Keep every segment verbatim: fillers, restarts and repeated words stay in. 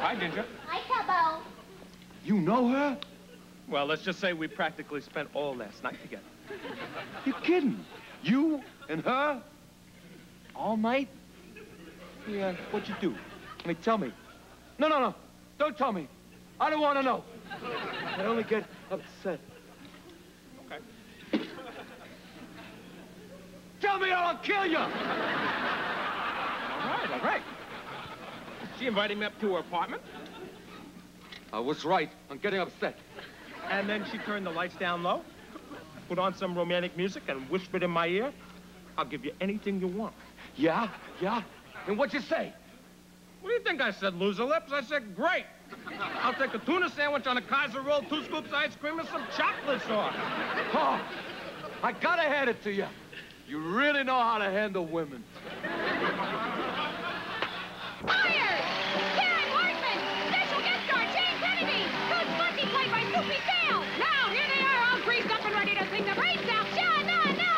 Hi, Ginger. Hi, Tubbo. You know her? Well, let's just say we practically spent all last night together. You're kidding. You and her? All night? Yeah, what'd you do? I mean, tell me. No, no, no. Don't tell me. I don't want to know. I only get upset. Okay. Tell me or I'll kill you! All right, all right. She invited me up to her apartment. I was right. I'm getting upset. And then she turned the lights down low, put on some romantic music, and whispered in my ear, I'll give you anything you want. Yeah? Yeah? And what'd you say? What do you think I said, loser lips? I said, great. I'll take a tuna sandwich on a Kaiser roll, two scoops of ice cream, and some chocolate sauce. Oh, I gotta hand it to you. You really know how to handle women. Fire! Karen Hartman! Special guest star Jayne Kennedy! Coach Muncie played by Soupy Sales! Now, here they are, all greased up and ready to sing the brains out. Sha na na!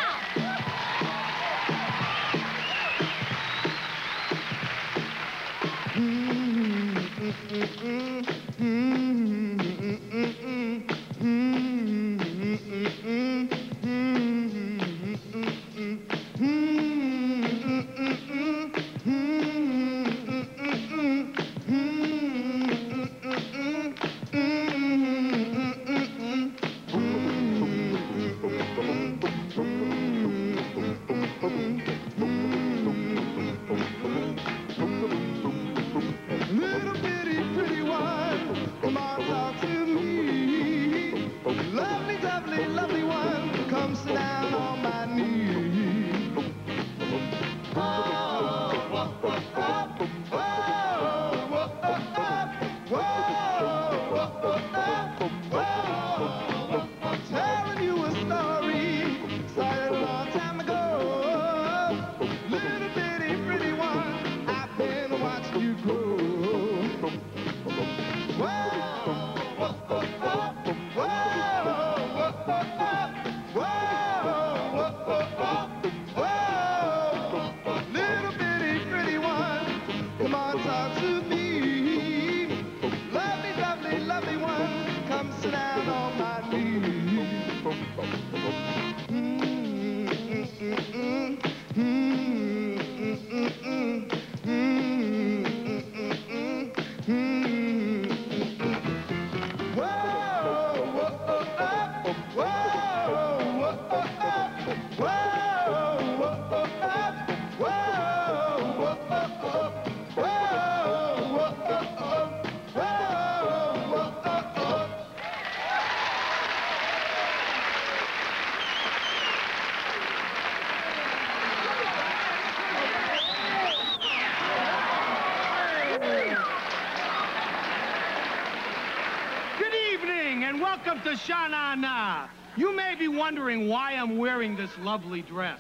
Welcome to Sha-Na-Na. You may be wondering why I'm wearing this lovely dress.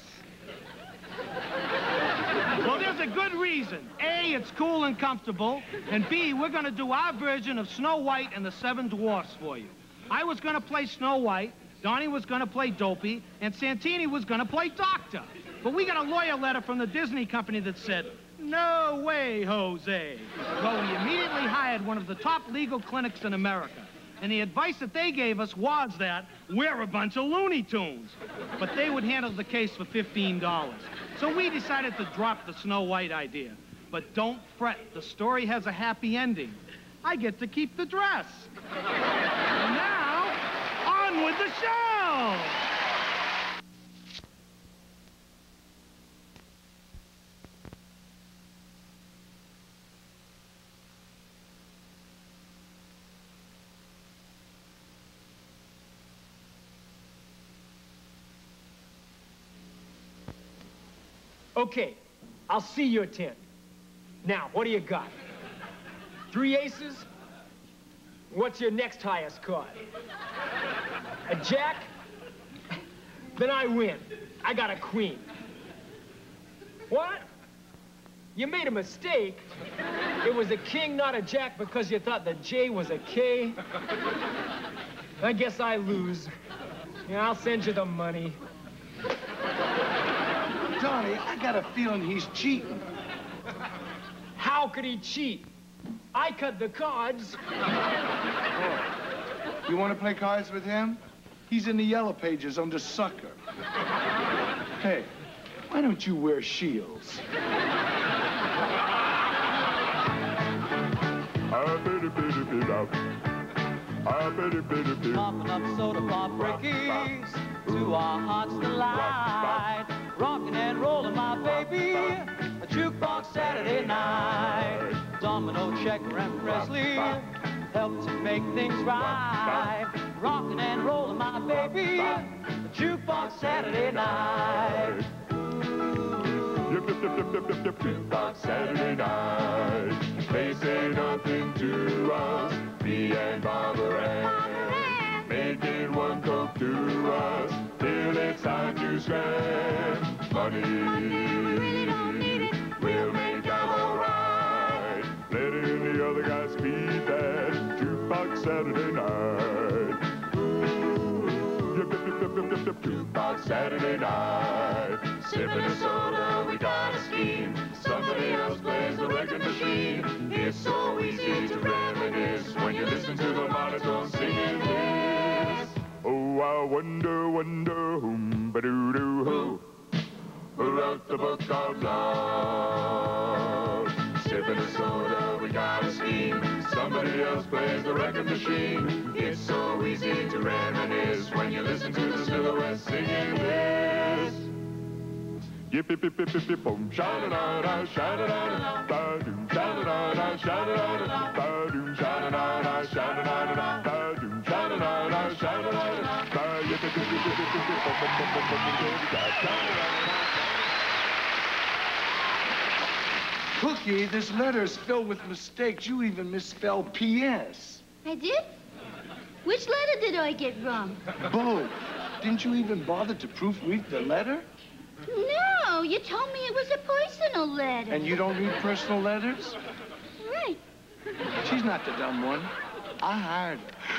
Well, there's a good reason. A, it's cool and comfortable, and B, we're going to do our version of Snow White and the Seven Dwarfs for you. I was going to play Snow White, Donnie was going to play Dopey, and Santini was going to play Doctor. But we got a lawyer letter from the Disney company that said, no way, Jose. Well, we immediately hired one of the top legal clinics in America. And the advice that they gave us was that we're a bunch of Looney Tunes. But they would handle the case for fifteen dollars. So we decided to drop the Snow White idea. But don't fret, the story has a happy ending. I get to keep the dress. And now, on with the show! Okay, I'll see your ten. Now, what do you got? Three aces? What's your next highest card? A jack? Then I win. I got a queen. What? You made a mistake. It was a king, not a jack, because you thought the J was a K. I guess I lose. Yeah, I'll send you the money. Donnie, I got a feeling he's cheating. How could he cheat? I cut the cards. Oh. You want to play cards with him? He's in the yellow pages under sucker. Hey, why don't you wear shields? Popping up soda pop brickies to our heart's delight. Rocking and rolling, my baby, a jukebox Saturday night. Domino, Checker, and Presley help to make things right. Rocking and rolling, my baby, a jukebox Saturday night. Yep, yep, yep, yep, yep, yep, jukebox Saturday night. They say nothing to us, me and Barbara Ann, making one coke to us till it's time to spend money. Money, we really don't need it. We'll make out all right, letting the other guys beat that jukebox Saturday night. Yep, yep, yep, yep, yep, yep, jukebox Saturday night. Sipping a soda, we got a scheme. Somebody else plays the record machine. It's so easy to reminisce when you listen to the monotone singing this. Oh, I wonder, wonder, whom ba doo doo who, who wrote the book of love. Sipping a soda, we got a scheme. Somebody else plays the record machine. It's so easy to reminisce when you listen to the Silhouettes singing this. Yip yip yip yip yip yip boom, sha da da da, sha da da da, ba doom, sha da da da, sha da da da, ba doom, sha da da da, sha da da da, ba doom, sha da da da, sha da da da, ba yip yip yip yip yip yip yip boom boom boom boom boom boom, sha da da da. Cookie, this letter is filled with mistakes. You even misspelled P S I did? Which letter did I get wrong? Both. Didn't you even bother to proofread the letter? No, you told me it was a personal letter. And you don't read personal letters? Right. She's not the dumb one. I hired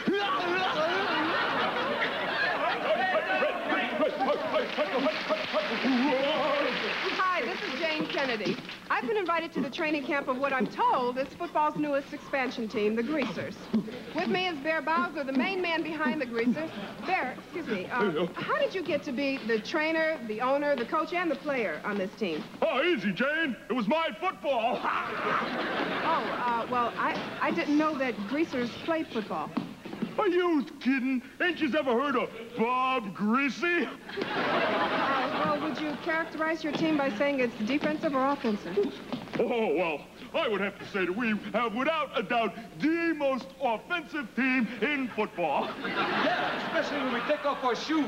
Hi, this is Jayne Kennedy. I've been invited to the training camp of what I'm told is football's newest expansion team, the Greasers. With me is Bear Bowser, the main man behind the Greasers. Bear, excuse me, uh, how did you get to be the trainer, the owner, the coach, and the player on this team? Oh, easy, Jane. It was my football. Oh, uh, well, I, I didn't know that Greasers played football. Are you kidding? Ain't you ever heard of Bob Greasy? Uh, well, would you characterize your team by saying it's defensive or offensive? Oh, well, I would have to say that we have, without a doubt, the most offensive team in football. Yeah, especially when we take off our shoes.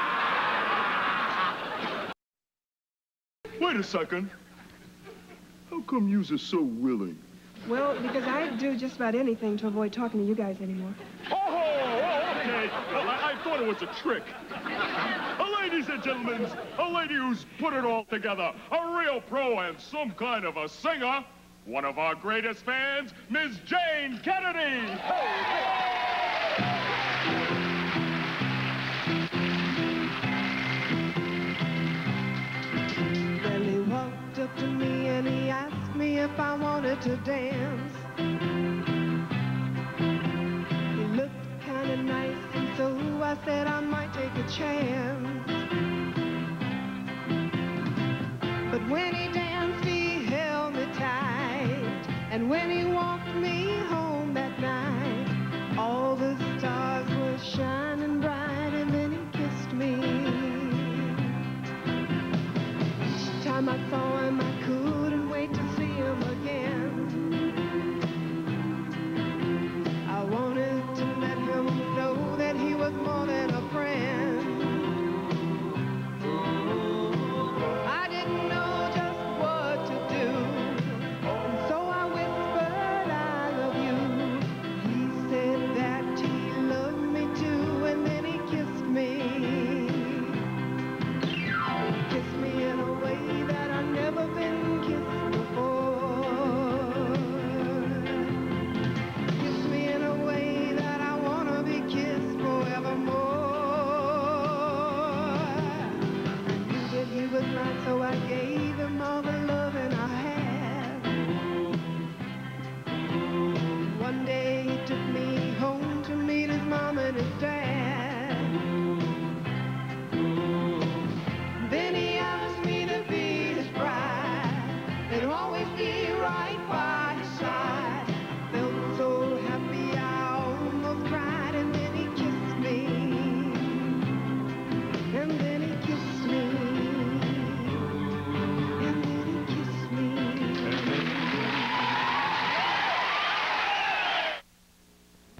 Wait a second. How come yous are so willing? Well, because I do just about anything to avoid talking to you guys anymore. Oh, oh okay. Well, I, I thought it was a trick. Uh, ladies and gentlemen, a lady who's put it all together, a real pro and some kind of a singer, one of our greatest fans, Miss Jayne Kennedy. Well, he walked up to me and he asked me if I wanted to dance. He looked kind of nice, and so I said I might take a chance. But when he danced, he held me tight, and when he walked me home that night, all the stars were shining bright, and then he kissed me. Each time I saw him, I couldn't wait to see him again. I wanted to let him know that he was more than a friend. I didn't know just what to do, and so I whispered, I love you. He said that he loved me too, and then he kissed me. Kissed me in a way that I've never been kissed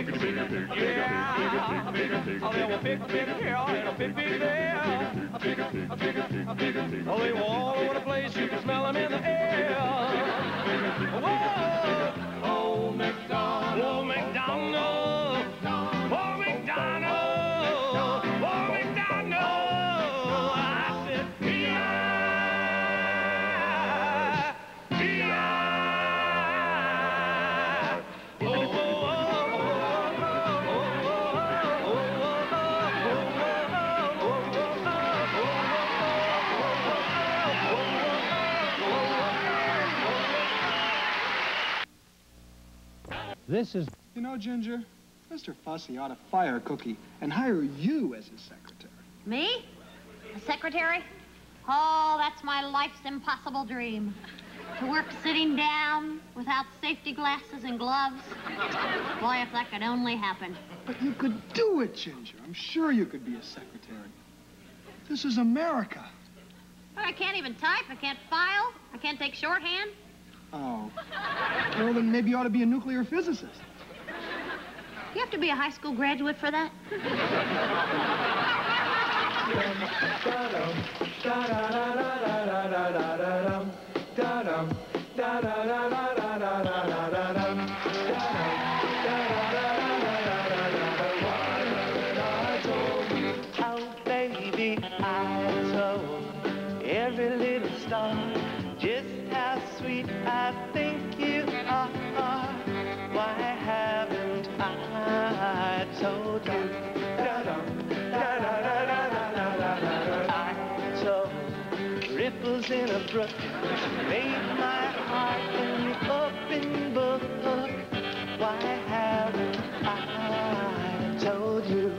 pick, pick, yeah. Oh, they were pick, pick here and a pick, pick there. A pick, a pick, a pick. Oh, they were all over the place. You could smell them in the air. Whoa! Old MacDonald, old MacDonald, old MacDonald, old MacDonald. I said, E I, E I. This is... You know, Ginger, Mister Fussy ought to fire Cookie and hire you as his secretary. Me? A secretary? Oh, that's my life's impossible dream. To work sitting down without safety glasses and gloves. Boy, if that could only happen. But you could do it, Ginger. I'm sure you could be a secretary. This is America. But I can't even type. I can't file. I can't take shorthand. Oh. Well, then maybe you ought to be a nuclear physicist. You have to be a high school graduate for that? Oh, baby, I told every little star just how sweet I think you are. Why haven't I told you? I told ripples in a brook made my heart an open book. Why haven't I told you?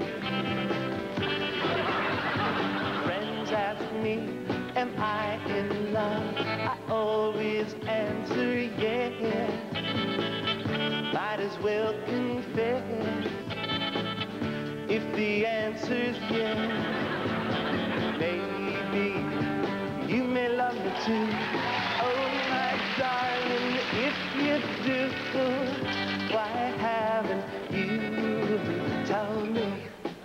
Friends ask me, am I in love? I always answer yes. Might as well confess if the answer's yes. Maybe you may love me too. Oh, my darling, if you do, why haven't you told me?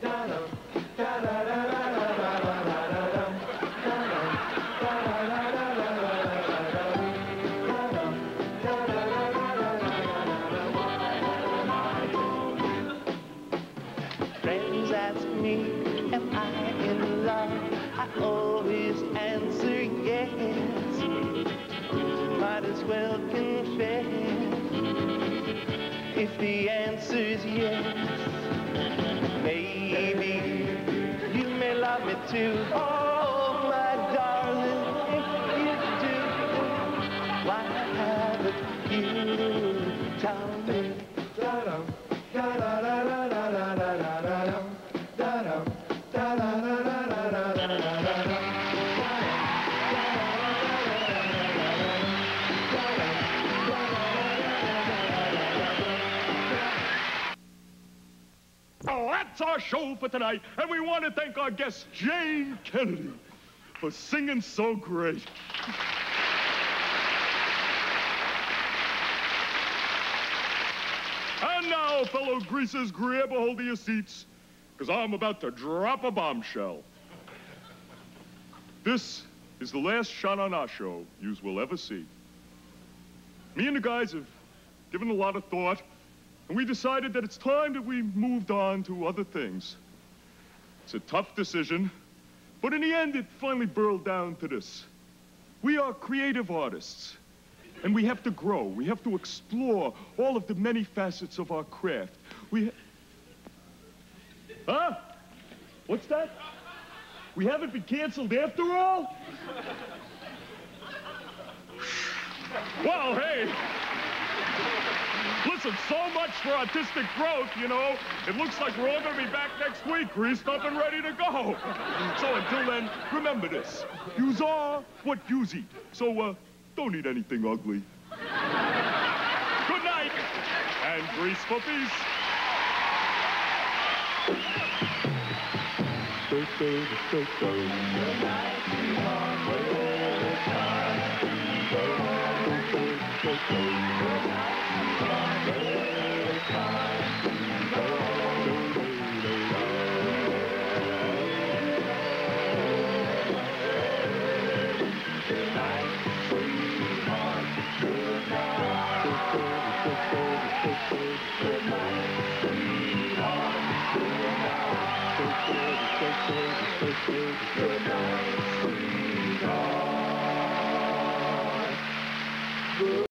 Friends ask me, am I in love? I always answer yes. Might as well confess if the answer's yes. Maybe you may love me too. Oh, my darling, if you do, why haven't you told me? Well, that's our show for tonight, and we want to thank our guest, Jayne Kennedy, for singing so great. And now, fellow greasers, grab a hold of your seats, because I'm about to drop a bombshell. This is the last shot on our show yous will ever see. Me and the guys have given a lot of thought, and we decided that it's time that we moved on to other things. It's a tough decision, but in the end, it finally boiled down to this. We are creative artists, and we have to grow. We have to explore all of the many facets of our craft. We... Huh? What's that? We haven't been canceled after all? Well, hey. Listen, so much for artistic growth, you know. It looks like we're all going to be back next week, greased up and ready to go. So until then, remember this. Yous are what yous eat. So, uh, don't eat anything ugly. Good night, and grease puppies. Good night, Take my